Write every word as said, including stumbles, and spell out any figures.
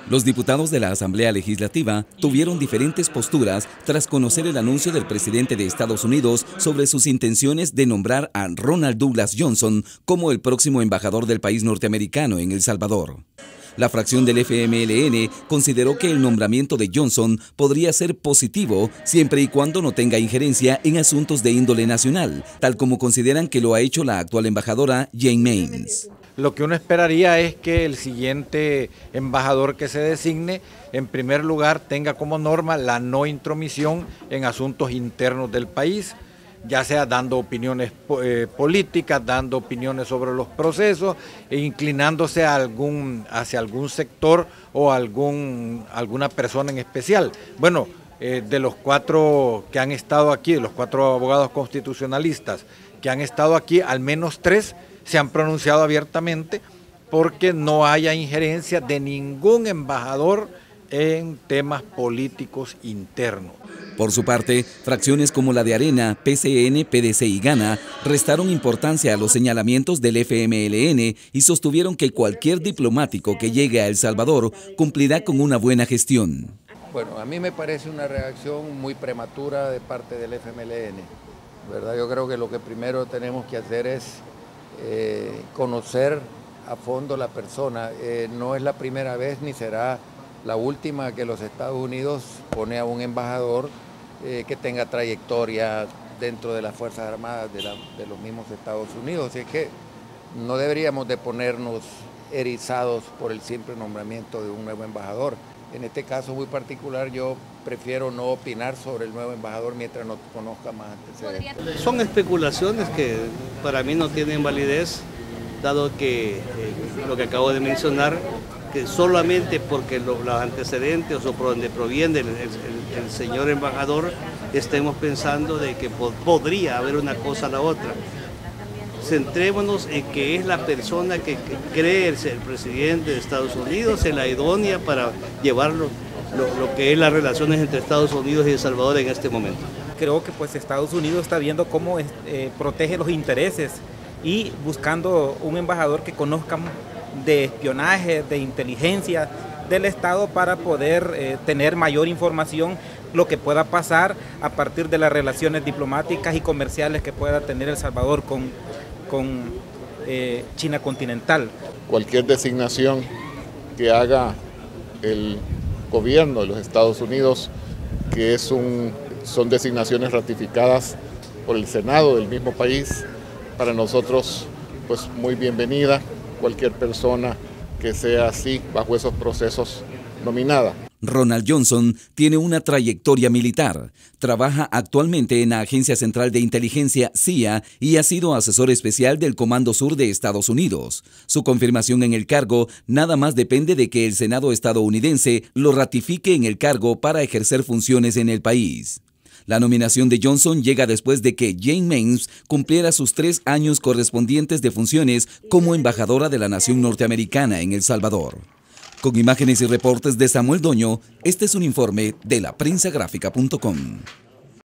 Los diputados de la Asamblea Legislativa tuvieron diferentes posturas tras conocer el anuncio del presidente de Estados Unidos sobre sus intenciones de nombrar a Ronald Douglas Johnson como el próximo embajador del país norteamericano en El Salvador. La fracción del F M L N consideró que el nombramiento de Johnson podría ser positivo siempre y cuando no tenga injerencia en asuntos de índole nacional, tal como consideran que lo ha hecho la actual embajadora Jane Mains. Lo que uno esperaría es que el siguiente embajador que se designe, en primer lugar, tenga como norma la no intromisión en asuntos internos del país, ya sea dando opiniones eh, políticas, dando opiniones sobre los procesos e inclinándose a algún, hacia algún sector o algún, alguna persona en especial. Bueno, eh, de los cuatro que han estado aquí, de los cuatro abogados constitucionalistas que han estado aquí, al menos tres se han pronunciado abiertamente porque no haya injerencia de ningún embajador en temas políticos internos. Por su parte, fracciones como la de Arena, P C N, P D C y Gana restaron importancia a los señalamientos del F M L N y sostuvieron que cualquier diplomático que llegue a El Salvador cumplirá con una buena gestión. Bueno, a mí me parece una reacción muy prematura de parte del F M L N, ¿verdad? Yo creo que lo que primero tenemos que hacer es eh, conocer a fondo la persona. Eh, no es la primera vez ni será la última que los Estados Unidos pone a un embajador eh, que tenga trayectoria dentro de las Fuerzas Armadas de, la, de los mismos Estados Unidos. Así es que no deberíamos de ponernos erizados por el simple nombramiento de un nuevo embajador. En este caso muy particular yo prefiero no opinar sobre el nuevo embajador mientras no conozca más antecedentes. Son especulaciones que para mí no tienen validez, dado que eh, lo que acabo de mencionar, que solamente porque los, los antecedentes o por donde proviene el, el, el señor embajador, estemos pensando de que po podría haber una cosa a la otra. Centrémonos en que es la persona que, que cree el, el presidente de Estados Unidos, en la idónea para llevar lo, lo, lo que es las relaciones entre Estados Unidos y El Salvador en este momento. Creo que pues Estados Unidos está viendo cómo eh, protege los intereses y buscando un embajador que conozca de espionaje, de inteligencia del Estado para poder eh, tener mayor información lo que pueda pasar a partir de las relaciones diplomáticas y comerciales que pueda tener El Salvador con, con eh, China continental. Cualquier designación que haga el gobierno de los Estados Unidos, que es un, son designaciones ratificadas por el Senado del mismo país, para nosotros pues muy bienvenida. Cualquier persona que sea así, bajo esos procesos, nominada. Ronald Johnson tiene una trayectoria militar. Trabaja actualmente en la Agencia Central de Inteligencia C I A y ha sido asesor especial del Comando Sur de Estados Unidos. Su confirmación en el cargo nada más depende de que el Senado estadounidense lo ratifique en el cargo para ejercer funciones en el país. La nominación de Johnson llega después de que Jane Mains cumpliera sus tres años correspondientes de funciones como embajadora de la nación norteamericana en El Salvador. Con imágenes y reportes de Samuel Doño, este es un informe de la prensa gráfica punto com.